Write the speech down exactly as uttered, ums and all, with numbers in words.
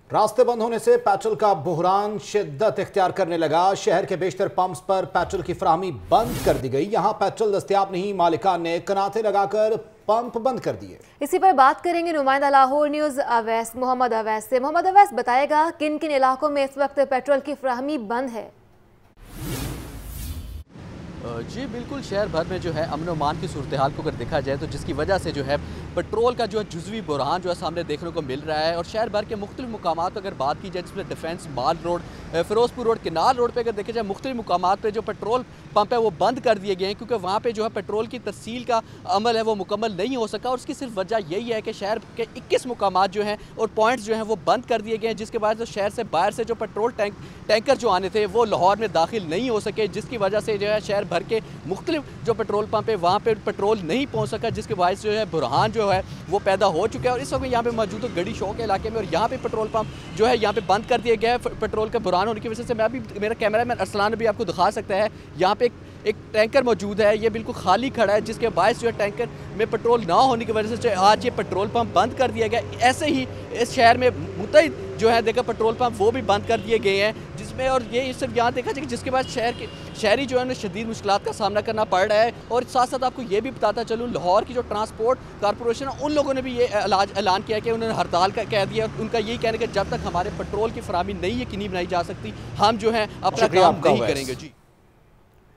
रास्ते बंद होने से पेट्रोल का बुहरान शिद्दत इख्तियार करने लगा। शहर के बेशतर पंप्स पर पेट्रोल की फराहमी बंद कर दी गई। यहां पेट्रोल दस्तयाब नहीं, मालिकान ने कनाते लगाकर पंप बंद कर दिए। इसी पर बात करेंगे नुमाइंदा लाहौर न्यूज अवैस मोहम्मद अवैस से। मोहम्मद अवैस बताएगा किन किन इलाकों में इस वक्त पेट्रोल की फराहमी बंद है। जी बिल्कुल, शहर भर में जो है अमन अमान की सूरत हाल को अगर देखा जाए तो जिसकी वजह से जो है पेट्रोल का जो है जुज़वी बुरहान जो है सामने देखने को मिल रहा है। और शहर भर के मुख्तलिफ मुकामात अगर बात की जाए जिसमें defence mall road, Ferozepur road, किनार रोड पे अगर देखा जाए मुख्तलिफ मुकामात पे जो पेट्रोल पंप है वो बंद कर दिए गए हैं, क्योंकि वहाँ पे जो है पेट्रोल की तरसील का अमल है वो मुकम्मल नहीं हो सका। और उसकी सिर्फ वजह यही है कि शहर के इक्कीस मुकामात जो हैं और पॉइंट्स जो हैं वो बंद कर दिए गए हैं, जिसके बाद जो शहर से बाहर से जो पेट्रोल टैंक टैंकर जो आने थे वो लाहौर में दाखिल नहीं हो सके, जिसकी वजह से जो है शहर भर के मुख्तलिफ जो पेट्रोल पंप है वहाँ पे पेट्रोल नहीं पहुँच सका, जिसके बायस जो है बुरहान जो है वो पैदा हो चुका है। और इस वक्त यहाँ पे मौजूद हूँ गढ़ी शौक इलाके में और यहाँ पे पेट्रोल पंप जो है यहाँ पे बंद कर दिया गया है पेट्रोल का बुरहान होने की वजह से। मैं अभी मेरा कैमरा मैन अरसलान भी आपको दिखा सकता है, यहाँ पे एक टैंकर मौजूद है, ये बिल्कुल खाली खड़ा है, जिसके बायस जो है टैंकर में पेट्रोल ना होने की वजह से आज ये पेट्रोल पंप बंद कर दिया गया। ऐसे ही इस शहर में मुतअद्दिद जो है देखा पेट्रोल पंप वो भी बंद कर दिए गए हैं, जिसमें और ये सिर्फ यहाँ देखा जाए जिसके बाद शहर के शहरी जो है उन्हें शदीद मुश्किलात का सामना करना पड़ रहा है। और साथ साथ आपको ये भी बताता चलूँ, लाहौर की जो ट्रांसपोर्ट कारपोरेशन है उन लोगों ने भी ये ऐलान किया कि उन्होंने हड़ताल का कह दिया। उनका यही कहना है कि जब तक हमारे पेट्रोल की फराहमी नहीं यकीनी बनाई जा सकती हम जो है अपना काम नहीं करेंगे। जी।